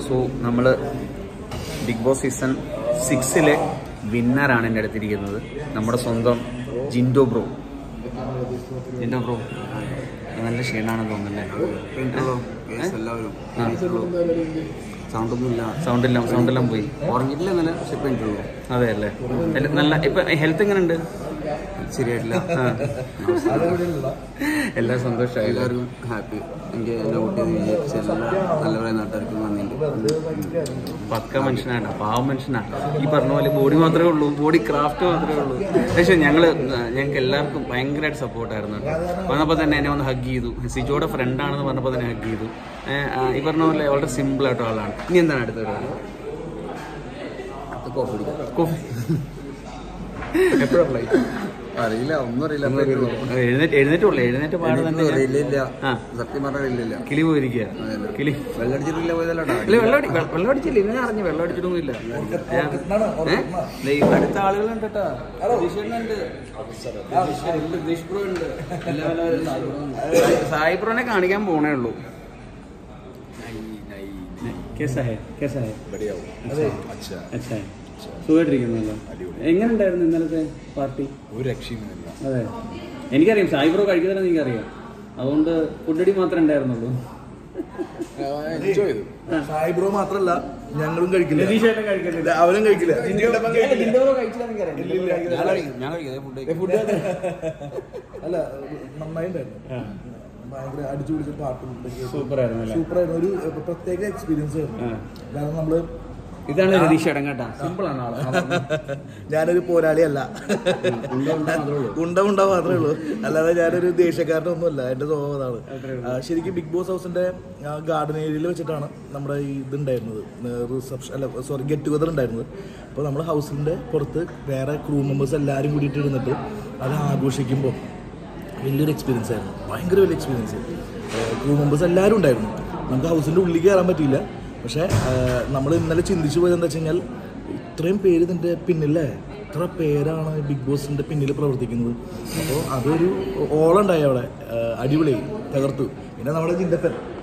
So നമ്മൾ big boss season 6 വിന്നറാണ് എൻ്റെ അടുത്തിരിക്കുന്നത്. നമ്മുടെ സ്വന്തം ജിൻഡോ ബ്രോ. നല്ല ക്ഷീണാണെന്ന് തോന്നുന്നല്ലേ? സൗണ്ടെല്ലാം പോയി. ഉറങ്ങിയിട്ടില്ല ഇന്നലെ, പക്ഷെ കഴിഞ്ഞിട്ടുള്ളൂ. അതെ അല്ലേ? നല്ല ഇപ്പം ഹെൽത്ത് എങ്ങനെയുണ്ട്? ശരിയായിട്ടില്ല. എല്ലാം സന്തോഷമായി, എല്ലാവർക്കും ഹാപ്പി. എനിക്ക് എൻ്റെ കുട്ടിയെ വിജയിച്ച നല്ലവരെ നാട്ടുകാർക്കും നന്ദിയുണ്ട്. പക്ക മനുഷ്യനാണ്, പാവം മനുഷ്യനാണ്. ഈ പറഞ്ഞ പോലെ ബോഡി മാത്രമേ ഉള്ളൂ, ബോഡി ക്രാഫ്റ്റ് മാത്രമേ ഉള്ളൂ. പക്ഷേ ഞങ്ങൾക്ക് എല്ലാവർക്കും ഭയങ്കരമായിട്ട് സപ്പോർട്ടായിരുന്നു കേട്ടോ. വന്നപ്പോൾ തന്നെ എന്നെ ഒന്ന് ഹഗ് ചെയ്തു. സിജോയുടെ ഫ്രണ്ടാണെന്ന് പറഞ്ഞപ്പോൾ തന്നെ ഹഗ് ചെയ്തു. ഈ പറഞ്ഞ പോലെ വളരെ സിമ്പിളായിട്ടുള്ള ആളാണ്. ഇനി എന്താണ് അടുത്ത പരിപാടി? കോഫി എപ്പോഴാണ് ഫ്ലൈറ്റ്? അറിയില്ല, ഒന്നും അറിയില്ല. എഴുന്നേറ്റ് പാട് തന്നെ. സത്യം പറഞ്ഞില്ല, കിളി പോയിരിക്കുക. കിളി വെള്ളടിച്ചിട്ടില്ല പോയതല്ല. വെള്ളമടിച്ചില്ല, ഇവനെ അറിഞ്ഞു. വെള്ളമടിച്ചിട്ടൊന്നുമില്ല. അടുത്ത ആളുകളുണ്ട് കേട്ടോ. സായിബ്രോനെ കാണിക്കാൻ പോണേ ഉള്ളൂ. സുഖമായിട്ടിരിക്കുന്നല്ലോ. എങ്ങനെ ഉണ്ടായിരുന്നു ഇന്നലത്തെ പാർട്ടി? ഒരു രക്ഷയുമില്ല. അതെ, എനിക്കറിയാം സായിബ്രോ കഴിക്കുന്നതെന്ന് എനിക്കറിയാം. അതുകൊണ്ട് ഫുഡടി മാത്രമേ ഉണ്ടായിരുന്നുള്ളൂ. സായിബ്രോ മാത്രല്ല, ഞങ്ങളും കഴിക്കില്ല, അവരും കഴിക്കില്ല. അല്ല, നന്നായിട്ടുണ്ടായിരുന്നു. ഭയങ്കര അടിച്ചു പിടിച്ച പാട്ടും സൂപ്പറായിരുന്നു. ഒരു പ്രത്യേക എക്സ്പീരിയൻസ് ആയിരുന്നു. കാരണം നമ്മള് ഇതാണ് രതീഷ് അടങ്ങാട്ടാ. സിമ്പിളാണ് ആള്. ഞാനൊരു പോരാളിയല്ല, ഉണ്ട മാത്രമേ ഉള്ളൂ. അല്ലാതെ ഞാനൊരു ദേഷ്യക്കാരനൊന്നുമല്ല. എൻ്റെ സ്വഭാവം അതാണ്. ശരിക്കും ബിഗ് ബോസ് ഹൗസിന്റെ ഗാർഡൻ ഏരിയയിൽ വെച്ചിട്ടാണ് നമ്മുടെ ഇതുണ്ടായിരുന്നത്, ഗെറ്റ് ടുഗദർ ഉണ്ടായിരുന്നത്. അപ്പോൾ നമ്മൾ ഹൗസിന്റെ പുറത്ത് വേറെ ക്രൂ മെമ്പേഴ്സ് എല്ലാവരും കൂടിയിട്ട് ഇരുന്നിട്ട് അത് ആഘോഷിക്കുമ്പോൾ വലിയൊരു എക്സ്പീരിയൻസ് ആയിരുന്നു. ഭയങ്കര വലിയ എക്സ്പീരിയൻസ്. ക്രൂ മെമ്പേഴ്സ് എല്ലാവരും ഉണ്ടായിരുന്നു. നമുക്ക് ഹൗസിൻ്റെ ഉള്ളിൽ കയറാൻ പറ്റിയില്ല. പക്ഷേ നമ്മൾ ഇന്നലെ ചിന്തിച്ചു പോയത് എന്താ വെച്ച് കഴിഞ്ഞാൽ, ഇത്രയും പേര് ഇതിൻ്റെ പിന്നിലേ, ഇത്ര പേരാണ് ബിഗ് ബോസിൻ്റെ പിന്നിൽ പ്രവർത്തിക്കുന്നത്. അപ്പോൾ അതൊരു ഓളുണ്ടായി അവിടെ. അടിപൊളിയായി, തകർത്തു. പിന്നെ നമ്മുടെ ജിൻഡപ്പൻ